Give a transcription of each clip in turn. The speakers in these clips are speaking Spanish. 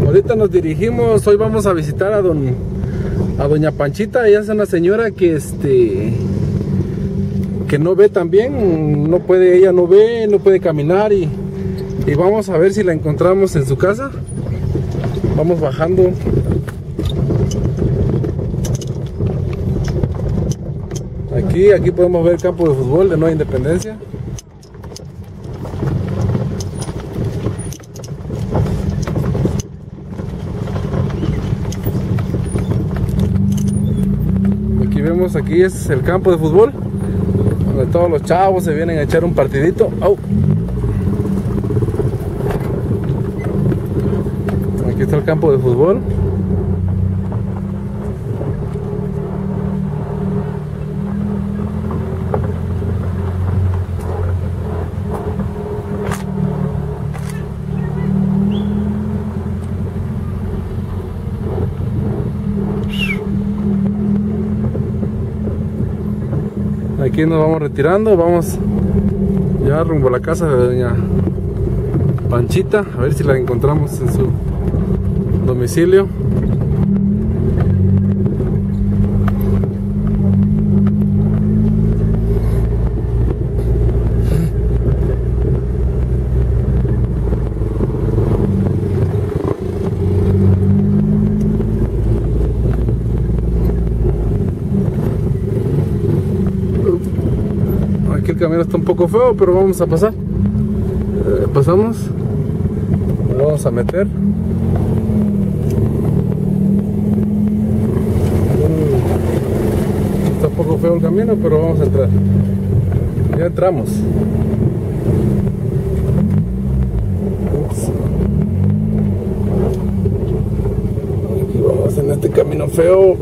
Ahorita nos dirigimos, hoy vamos a visitar a doña Panchita. Ella es una señora que que no ve también, ella no ve, no puede caminar y vamos a ver si la encontramos en su casa. Vamos bajando. Aquí podemos ver el campo de fútbol de Nueva Independencia. Aquí es el campo de fútbol donde todos los chavos se vienen a echar un partidito. ¡Au! Aquí está el campo de fútbol. Aquí nos vamos retirando, vamos ya rumbo a la casa de doña Panchita, a ver si la encontramos en su domicilio. Aquí el camino está un poco feo, pero vamos a pasar. Pasamos. Nos vamos a meter. Está un poco feo el camino, pero vamos a entrar. Ya entramos. Ups. Aquí vamos en este camino feo.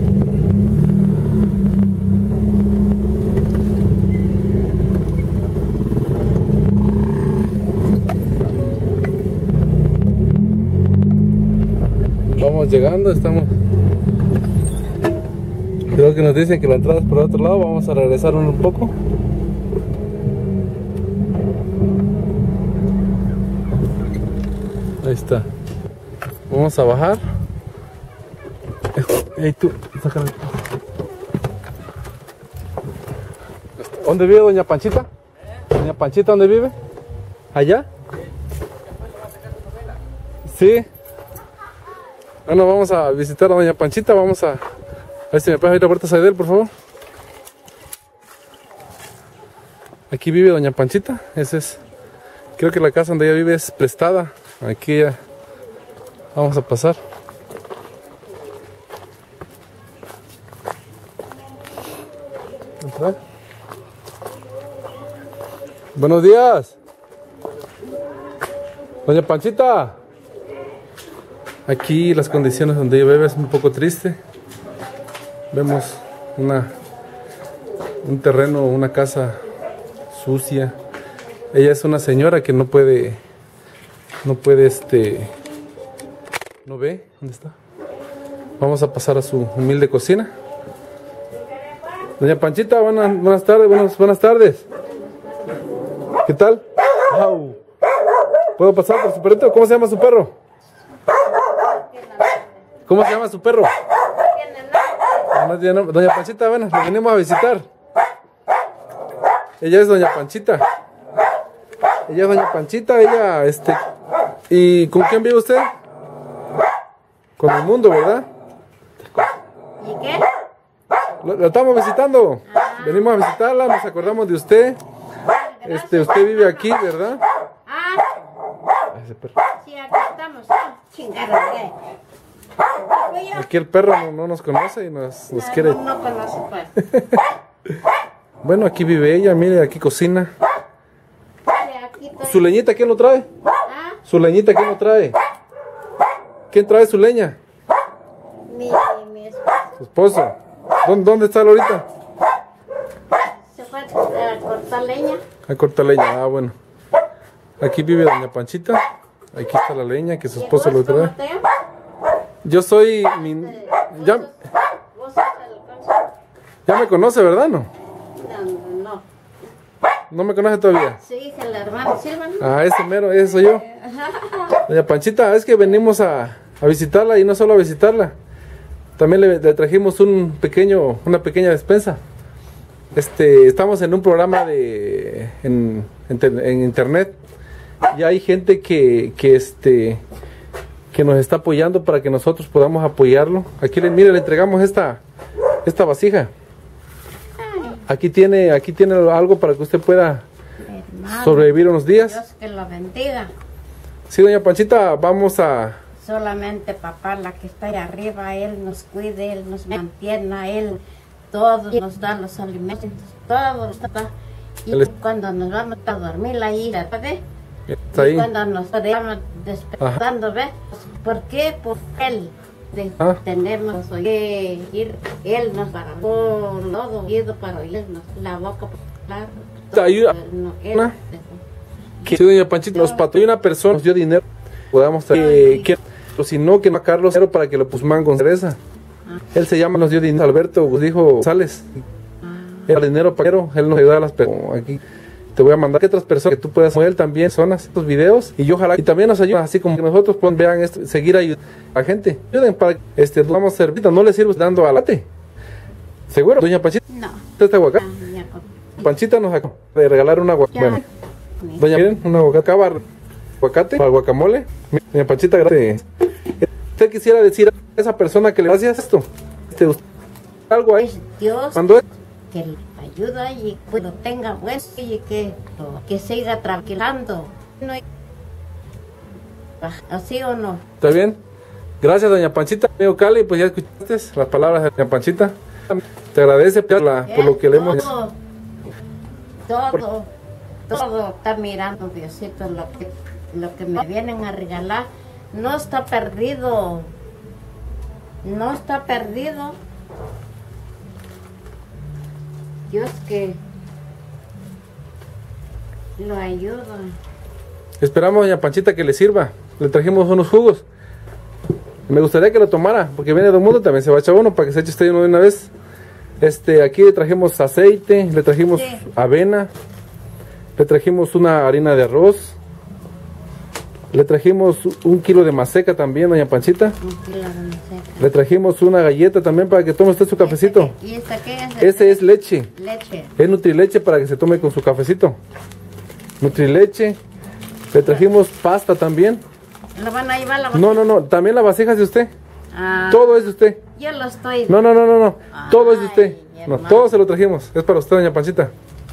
Vamos llegando, creo que nos dicen que la entrada es por el otro lado. Vamos a regresar un poco. Ahí está. Vamos a bajar. Hey, tú, sácale. ¿Dónde vive doña Panchita? ¿Doña Panchita dónde vive? ¿Allá? Sí. Bueno, vamos a visitar a doña Panchita. Vamos a ver si me puedes abrir la puerta, Saidel, por favor. Aquí vive doña Panchita. Creo que la casa donde ella vive es prestada. Aquí ya vamos a pasar. ¿Entra? Buenos días, doña Panchita. Aquí las condiciones donde ella vive es un poco triste. Vemos un terreno, una casa sucia. Ella es una señora que no ve. ¿Dónde está? Vamos a pasar a su humilde cocina. Doña Panchita, buenas tardes, buenas tardes. ¿Qué tal? Wow. ¿Puedo pasar por su perrito? ¿Cómo se llama su perro? ¿Cómo se llama su perro? Doña Panchita, bueno, la venimos a visitar. Ella es doña Panchita. ¿Y con quién vive usted? Con el mundo, ¿verdad? ¿Y qué? La estamos visitando. Venimos a visitarla, nos acordamos de usted. Usted vive aquí, ¿verdad? Sí, aquí estamos. Chingada, ¿qué? Aquí el perro no nos conoce y nos quiere. No conoce, pues. Bueno, aquí vive ella, mire, aquí cocina. ¿Su leñita quién lo trae? ¿Su leñita quién lo trae? ¿Quién trae su leña? Mi esposo. ¿Su esposo? ¿Dónde está él ahorita? Se fue a cortar leña. A cortar leña, bueno. Aquí vive doña Panchita. Aquí está la leña que su esposo lo trae. Yo soy ya me conoce, ¿verdad? No. ¿No me conoce todavía? Sí, el hermano Silva, ¿no? Ah, ese mero, ese soy yo. Doña Panchita, es que venimos a a visitarla, y no solo a visitarla, también le trajimos una pequeña despensa. Estamos en un programa en internet, y hay gente que nos está apoyando para que nosotros podamos apoyarlo. Aquí mire, le entregamos esta vasija. Aquí tiene algo para que usted pueda sobrevivir unos días. Dios que lo bendiga. Sí, doña Panchita, vamos a... Solamente papá, la que está allá arriba, Él nos cuide, Él nos mantiene, Él todo nos da los alimentos, todo nos da. Y cuando nos vamos a dormir ahí, ¿ve? Está ahí. Y cuando nos estamos despertando, ¿ve? ¿Por qué? Por Él. Tenemos que ir, Él nos paró todo oído para oírnos, la boca para hablar. Sí, doña Panchita, nos patró una persona, nos dio dinero, podamos si no, que no a Carlos para que lo pusieran con cereza. Él se llama, nos dio dinero, Alberto, dijo González. Era dinero para él nos ayuda a las personas. Aquí te voy a mandar que otras personas que tú puedas ver también personas, estos videos, y ojalá y también nos ayuden, así como que nosotros vean esto, seguir ayudando a la gente. Ayuden para que vamos a servir, no le sirve dando alate. ¿Seguro, doña Panchita? No. ¿Este aguacate? Panchita nos acaba de regalar un aguacate. Bueno, doña, miren, un aguacate para el guacamole. Doña Panchita, gracias. ¿Usted quisiera decir a esa persona que le gracias esto? Algo ahí. Dios ¿Mandó? Que le ayuda y que lo tenga bueno y que siga tranquilando. No hay... ¿Así o no? ¿Está bien? Gracias, doña Panchita. Amigo Cali, pues ya escuchaste las palabras de doña Panchita. Te agradece por lo que le hemos... Todo está mirando, Diosito, lo que me vienen a regalar. No está perdido. No está perdido. Dios que lo ayuda. Esperamos, doña Panchita, que le sirva. Le trajimos unos jugos. Me gustaría que lo tomara, porque viene de un mundo, también se va a echar uno para que se eche usted uno de una vez. Aquí le trajimos aceite, le trajimos avena, le trajimos una harina de arroz, le trajimos 1 kilo de maseca también, doña Panchita. 1 kilo de maseca. Le trajimos una galleta también para que tome usted su cafecito. ¿Y esta qué es? Ese es leche. Leche. Es Nutrileche para que se tome con su cafecito. Nutrileche. Le trajimos pasta también. ¿Lo van a llevar la vasija? No, también la vasija es de usted. Todo es de usted. Yo lo estoy... No. Todo es de usted. No, todo se lo trajimos. Es para usted, doña Panchita.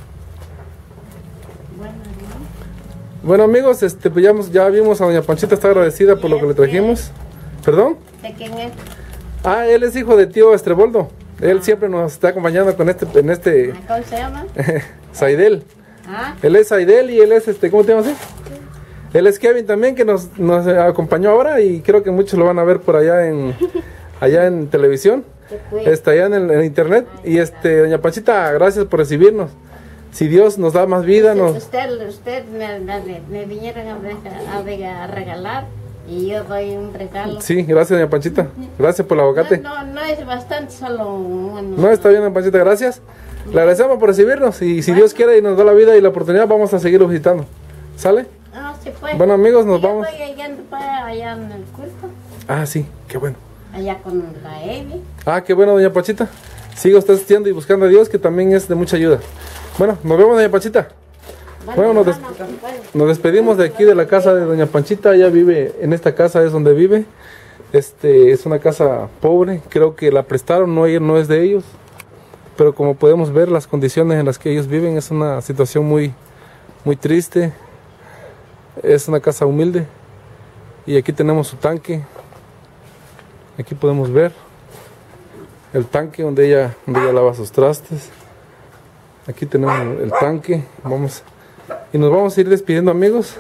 Bueno, amigos, pues ya vimos a doña Panchita, está agradecida por lo que le trajimos. ¿Perdón? ¿De quién es? Él es hijo de tío Estreboldo. Él siempre nos está acompañando con ¿Cómo se llama? Saidel. Él es Saidel y él es ¿cómo te llamas así? Él es Kevin también, que nos acompañó ahora, y creo que muchos lo van a ver por allá en televisión, allá en internet. Y doña Panchita, gracias por recibirnos. Si Dios nos da más vida, Usted me vinieron a regalar y yo doy un regalo. Sí, gracias, doña Panchita. Gracias por el aguacate. No es bastante, solo uno. No, está bien, doña Panchita, gracias. Le agradecemos por recibirnos, y si Dios quiere y nos da la vida y la oportunidad, vamos a seguirlo visitando. ¿Sale? Sí, pues. Bueno, amigos, nos vamos. Estoy allá en el culto. Sí, qué bueno. Allá con la Evi. Qué bueno, doña Panchita. Siga usted asistiendo y buscando a Dios, que también es de mucha ayuda. Bueno, nos vemos, doña Panchita. Bueno, nos despedimos de aquí de la casa de doña Panchita. Ella vive, en esta casa es donde vive. Es una casa pobre, creo que la prestaron, no es de ellos. Pero como podemos ver, las condiciones en las que ellos viven es una situación muy, muy triste. Es una casa humilde. Y aquí tenemos su tanque. Aquí podemos ver el tanque donde ella lava sus trastes. Aquí tenemos el tanque. Y nos vamos a ir despidiendo, amigos.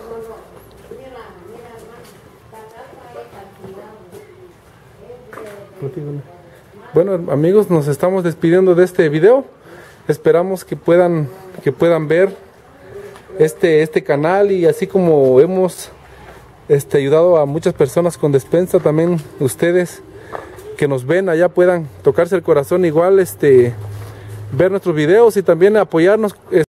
Bueno, amigos, nos estamos despidiendo de este video. Esperamos que puedan ver este canal, y así como hemos ayudado a muchas personas con despensa, también ustedes que nos ven allá puedan tocarse el corazón igual, ver nuestros videos y también apoyarnos.